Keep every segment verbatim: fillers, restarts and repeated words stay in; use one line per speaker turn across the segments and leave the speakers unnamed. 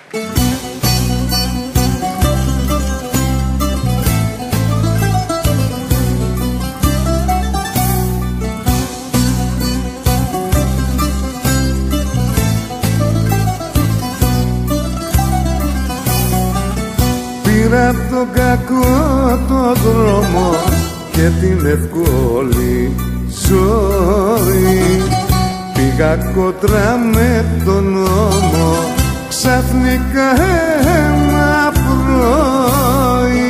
Πήρα τον κακό το δρόμο και την εύκολη ζωή. Πήγα κόντρα με τον νόμο ξαφνικά ένα πρωί.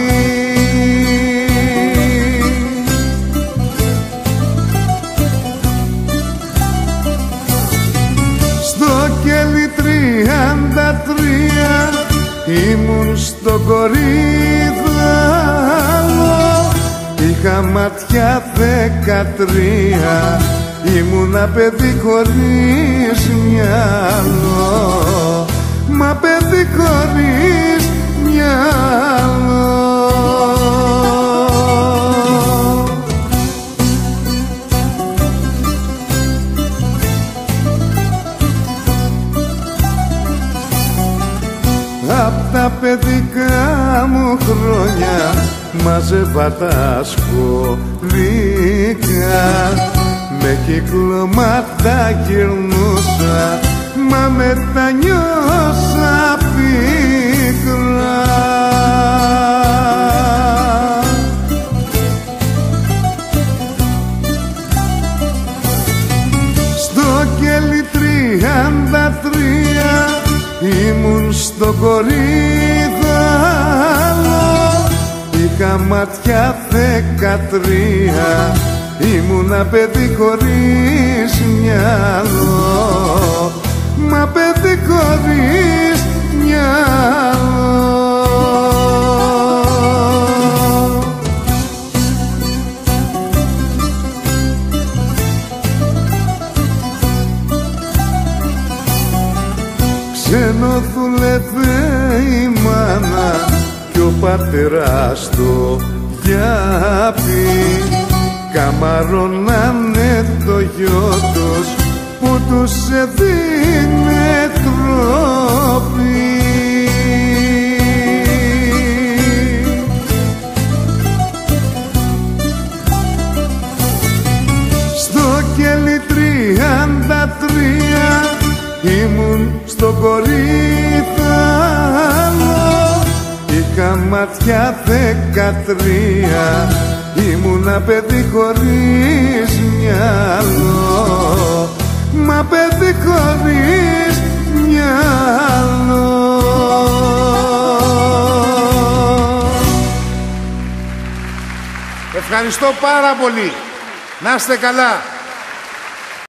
Στο κέλι τριάντα τρία ήμουν στο κορίδαλο, είχα ματιά δεκατρία, ήμουνα παιδί χωρίς μυαλό, μα παιδί χωρίς μυαλό. Απ' τα παιδικά μου χρόνια μάζευα τα σχολικά, με κυκλώματα γυρνούσα, μα μετανιώσα πικρά. Στο κέλι τριάντα τρία ήμουν στο κορίδαλο, είχα ματιά δεκατρία, ήμουνα παιδί χωρίς μυαλό, μα παιδί χωρίς μυαλό. Ξένο δούλευε η μάνα κι ο πατέρας το γιάπη, καμαρώνανε το γιο τους που τους έδινε τρόπι. Στο κέλι τριάντα τρία ήμουν στο κορίδαλο, είχα ματιά δεκατρία, ήμουνα παιδί χωρίς μυαλό, μα παιδί χωρίς μυαλό.
Ευχαριστώ πάρα πολύ. Να είστε καλά.